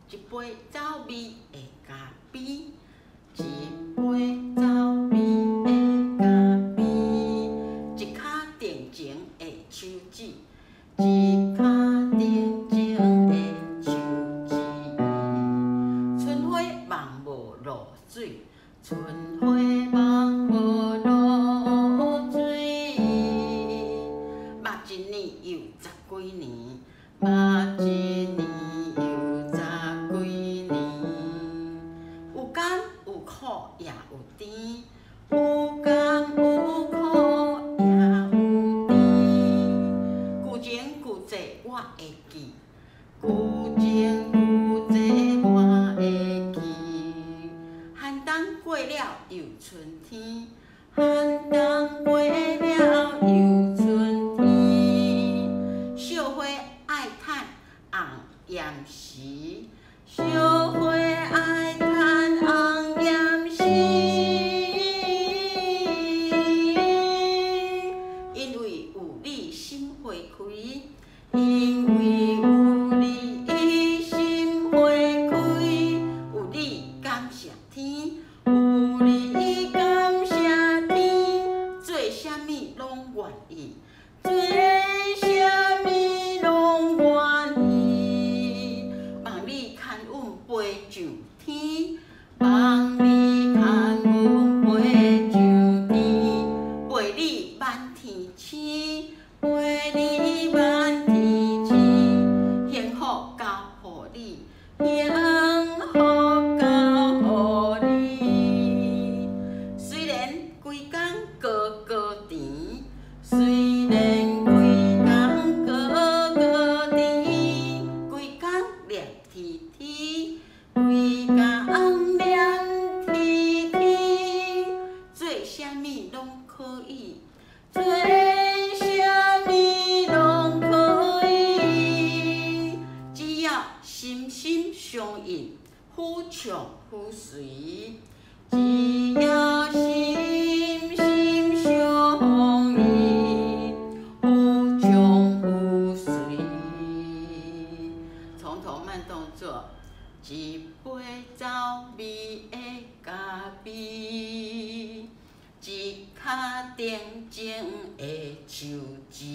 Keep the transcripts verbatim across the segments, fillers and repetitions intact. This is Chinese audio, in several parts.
一杯走味的咖啡，一杯走味的咖啡，一脚定情的手指，一脚定情的手指。春花望无露水，春花望无露水。目一年又十几年，目一年又十几年。有甘有苦也有甜，有甘有苦也有甜。旧情旧债我会记，旧情旧债我会记。寒冬过了又春天，寒冬过了又春天。小花爱趁红艳时，小花爱趁红艳时。因为有你心花开，因为有你心花开，有你感谢天，有你感谢天，做啥物拢愿意，做啥物拢愿意。望你牵阮飞上天，望你牵阮飞上天，陪你满天星，陪你满天星，幸福交予你，幸福交予你。虽然规工高高甜，虽然规工高高甜，规工黏贴贴，规工黏贴贴，做啥物拢可以，做啥物拢可以。只要心心相印，互唱互随。只要心心相印，互唱互随。从头慢动作，一杯走味的咖啡，一脚定情的手指。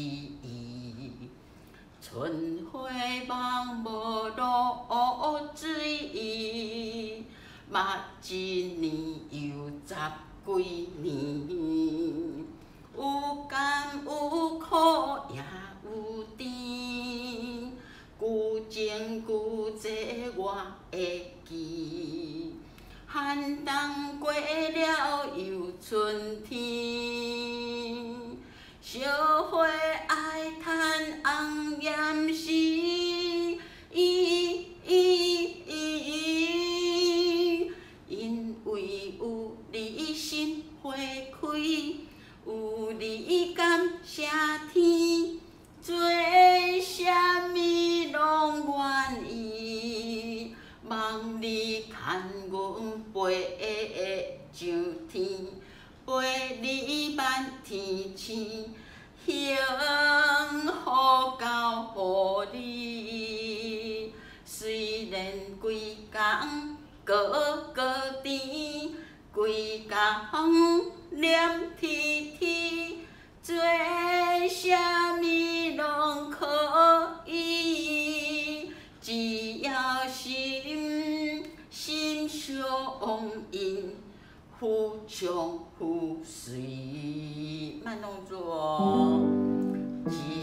春花望无露水，目一年又十几年。有甘有苦也有甜，旧情旧债我会记。寒冬过了又春天，小花爱趁红艳时，因为有你心花开，有你感谢天，做啥物拢愿意。望你牵阮飞上天，陪你满天星，幸福交予你。虽然规工高高甜，规工黏贴贴，做啥物拢可以。只要心心相印，互唱互随。慢动作哦。